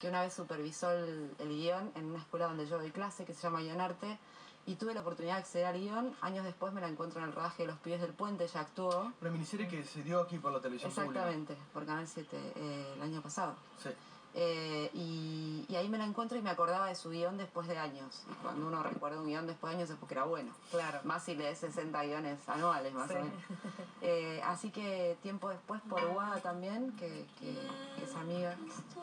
que una vez supervisó el guión en una escuela donde yo doy clase, que se llama Guionarte, y tuve la oportunidad de acceder al guión. Años después me la encuentro en el rodaje de Los Pibes del Puente, ella actuó. Una miniserie que se dio aquí por la televisión pública. Exactamente, por Canal 7, el año pasado. Sí. Y ahí me la encuentro y me acordaba de su guión después de años. Y cuando uno recuerda un guión después de años es porque era bueno. Claro. Más si lees 60 guiones anuales, más o menos. Así que tiempo después, por Guada también, que es amiga,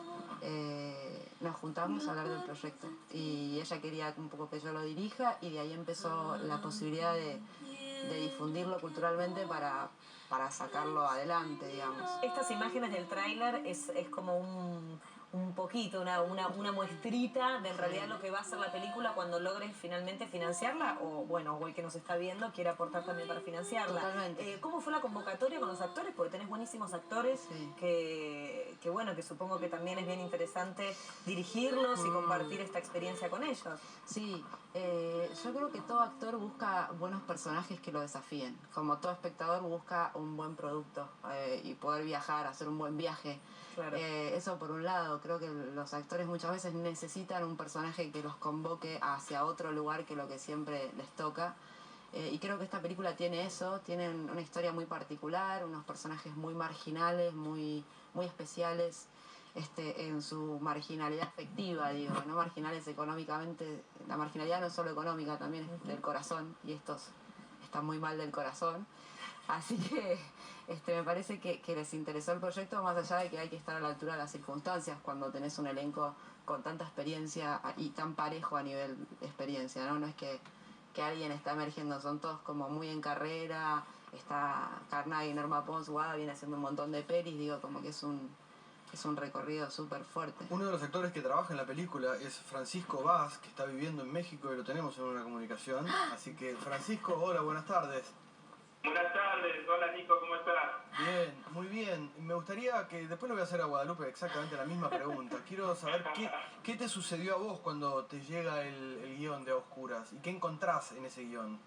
nos juntamos a hablar del proyecto. Y ella quería un poco que yo lo dirija, y de ahí empezó la posibilidad de difundirlo culturalmente para sacarlo adelante, digamos. Estas imágenes del tráiler es como un poquito, una muestrita de en realidad lo que va a ser la película cuando logres finalmente financiarla, o bueno, o el que nos está viendo quiere aportar también para financiarla. Totalmente. ¿Cómo fue la convocatoria con los actores? Porque tenés buenísimos actores, sí, que bueno, que supongo que también es bien interesante dirigirlos y compartir esta experiencia con ellos. Sí, yo creo que todo actor busca buenos personajes que lo desafíen, como todo espectador busca un buen producto y poder viajar, hacer un buen viaje. Claro. Eso por un lado. Creo que los actores muchas veces necesitan un personaje que los convoque hacia otro lugar que lo que siempre les toca. Y creo que esta película tiene eso, tiene una historia muy particular, unos personajes muy marginales, muy especiales, en su marginalidad afectiva, digo, no marginales económicamente. La marginalidad no es solo económica, también es del corazón, y estos están muy mal del corazón. Así que me parece que les interesó el proyecto, más allá de que hay que estar a la altura de las circunstancias cuando tenés un elenco con tanta experiencia y tan parejo a nivel de experiencia, ¿no? No es que alguien está emergiendo, son todos como muy en carrera. Está Carnaghi, Norma Pons, Guada viene haciendo un montón de pelis, digo, como que es un recorrido súper fuerte. Uno de los actores que trabaja en la película es Francisco Vaz, que está viviendo en México y lo tenemos en una comunicación. Así que, Francisco, hola, buenas tardes. Buenas tardes, hola Nico, ¿cómo estás? Bien, muy bien. Me gustaría que, después le voy a hacer a Guadalupe exactamente la misma pregunta. Quiero saber qué te sucedió a vos cuando te llega el guión de A Oscuras y qué encontrás en ese guión.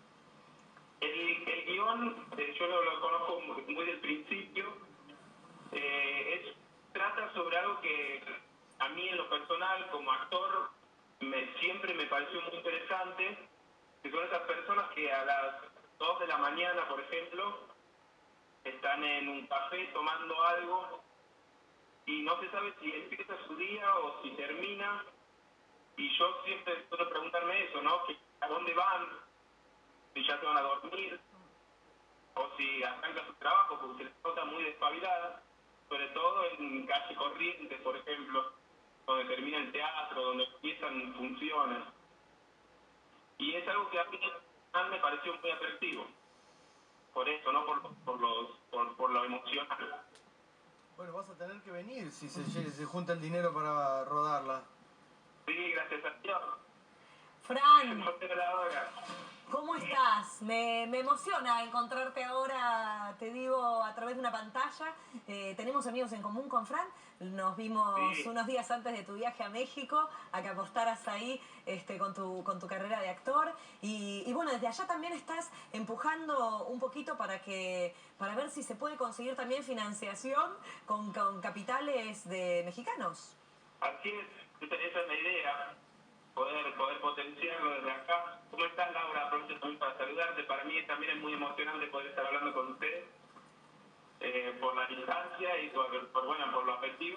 El guión, yo lo conozco muy del principio. Trata sobre algo que a mí en lo personal, como actor, siempre me pareció muy interesante, que son esas personas que a las 2 de la mañana, por ejemplo, están en un café tomando algo y no se sabe si empieza su día o si termina, y yo siempre suelo preguntarme eso, ¿no? ¿A dónde van? Si ya se van a dormir o si arranca su trabajo, porque se les nota muy despabilada, sobre todo en Calle Corrientes, por ejemplo, donde termina el teatro, donde empiezan funciones. Y es algo que a mí me pareció muy atractivo. Por eso, no por lo emocional. Bueno, vas a tener que venir si se junta el dinero para rodarla. Sí, gracias a Dios. Fran, No te la hagas. ¿cómo estás? Me emociona encontrarte ahora, te digo, a través de una pantalla. Tenemos amigos en común con Fran. Nos vimos unos días antes de tu viaje a México, a que apostaras ahí con tu carrera de actor. Y bueno, desde allá también estás empujando un poquito para ver si se puede conseguir también financiación con capitales de mexicanos. Así es, esa es la idea. Poder potenciarlo desde acá. ¿Cómo estás, Laura? Aprovecho también para saludarte. Para mí también es muy emocionante poder estar hablando con ustedes por la distancia y por lo afectivo.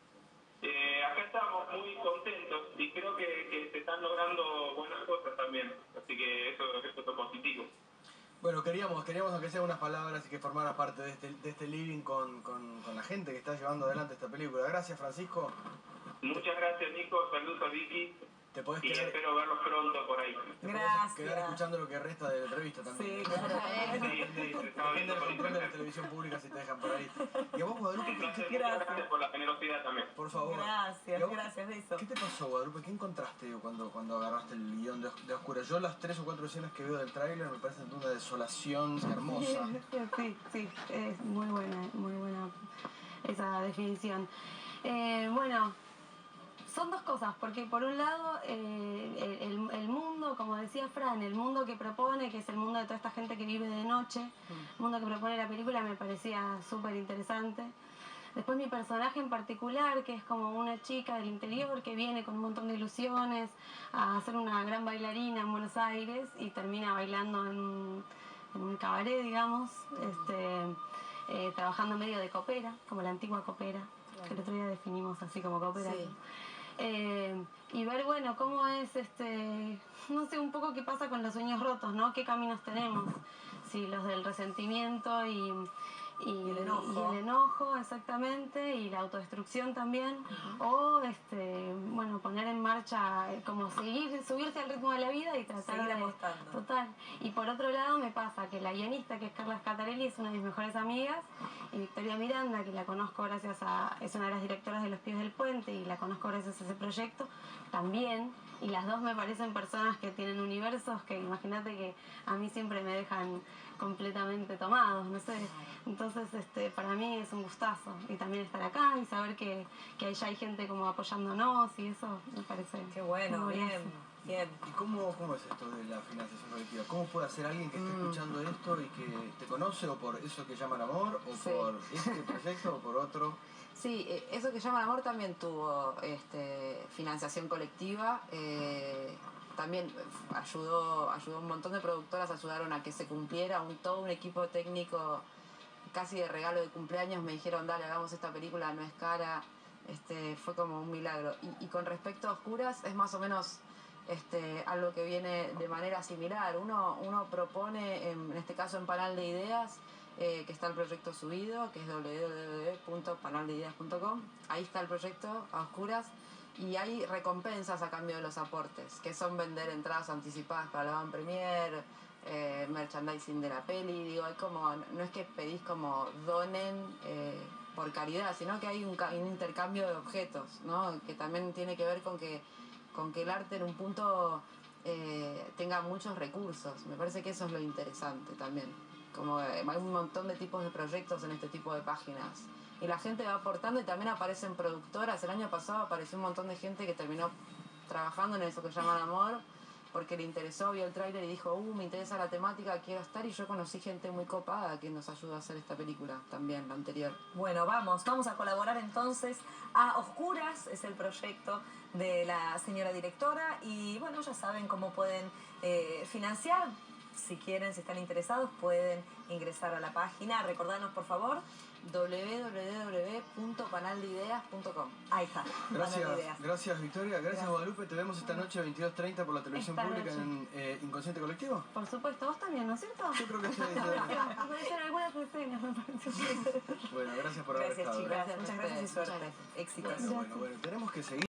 Acá estamos muy contentos y creo que se están logrando buenas cosas también. Así que eso es positivo. Bueno, queríamos aunque sea unas palabras y que formara parte de este living con la gente que está llevando adelante esta película. Gracias, Francisco. Muchas gracias, Nico. Saludos a Vicky. Te podés y quedar, espero verlos pronto por ahí. Gracias. Quedar escuchando lo que resta de la entrevista también. Sí, claro. Depende del control de la televisión pública si te dejan por ahí. Y a vos, Guadalupe, Gracias por la generosidad también. Por favor. Gracias, Beso. ¿Qué te pasó, Guadalupe? ¿Qué encontraste cuando agarraste el guión de Oscuras? Yo las 3 o 4 escenas que veo del tráiler me parecen de una desolación hermosa. Sí, es muy buena esa definición. Bueno, son dos cosas, porque por un lado el mundo, como decía Fran, el mundo que propone, que es el mundo de toda esta gente que vive de noche, el mundo que propone la película me parecía súper interesante. Después mi personaje en particular, que es como una chica del interior que viene con un montón de ilusiones a ser una gran bailarina en Buenos Aires y termina bailando en un cabaret, digamos, trabajando medio de copera, como la antigua copera, que el otro día definimos así como copera. Sí. Y ver, bueno, cómo es, no sé, un poco qué pasa con los sueños rotos, ¿no? ¿Qué caminos tenemos? Sí, los del resentimiento y el enojo, exactamente, y la autodestrucción también, o bueno, poner en marcha, como subirse al ritmo de la vida y tratar seguir de apostando. Total. Y por otro lado me pasa que la guionista, que es Carla Scatarelli, es una de mis mejores amigas, y Victoria Miranda, que la conozco es una de las directoras de Los Pies del Puente y la conozco gracias a ese proyecto, también. Y las dos me parecen personas que tienen universos que imagínate que a mí siempre me dejan completamente tomados, no sé. Entonces, para mí es un gustazo. Y también estar acá y saber que ya hay gente como apoyándonos y eso me parece. Qué bueno, muy bien, buenazo. bien. ¿Y cómo es esto de la financiación colectiva? ¿Cómo puede hacer alguien que esté escuchando esto y que te conoce o por eso que llaman amor o Sí. por este proyecto o por otro? Sí, eso que llaman amor también tuvo financiación colectiva. También ayudó un montón de productoras, ayudaron a que se cumpliera, todo un equipo técnico casi de regalo de cumpleaños me dijeron, dale, hagamos esta película, no es cara. Fue como un milagro. Y con respecto a Oscuras, es más o menos algo que viene de manera similar. Uno propone, en este caso en Panal de Ideas, que está el proyecto subido, que es www.panaldeideas.com. Ahí está el proyecto a oscuras y hay recompensas a cambio de los aportes, que son vender entradas anticipadas para la van premier, merchandising de la peli. Digo, hay como, no es que pedís como donen por caridad, sino que hay un intercambio de objetos, ¿no? Que también tiene que ver con que el arte en un punto tenga muchos recursos. Me parece que eso es lo interesante también. Como hay un montón de tipos de proyectos en este tipo de páginas y la gente va aportando y también aparecen productoras. El año pasado apareció un montón de gente que terminó trabajando en eso que llaman amor porque le interesó, vio el tráiler y dijo, me interesa la temática, quiero estar. Y yo conocí gente muy copada que nos ayudó a hacer esta película también, la anterior. Bueno, vamos a colaborar entonces. A Oscuras es el proyecto de la señora directora y bueno, ya saben cómo pueden financiar. Si quieren, si están interesados, pueden ingresar a la página. Recordanos, por favor. www.panaldeideas.com. Ahí está. Gracias Victoria, gracias Guadalupe. Te vemos esta noche 22:30 por la televisión pública en Inconsciente Colectivo. Por supuesto, vos también, ¿no es cierto? Yo creo que sí. Puede ser algunas escenas, me parece. Bueno, gracias por haber estado. Gracias, chicas. Muchas gracias y suerte. Muchas gracias. Éxitos. Bueno, tenemos que seguir.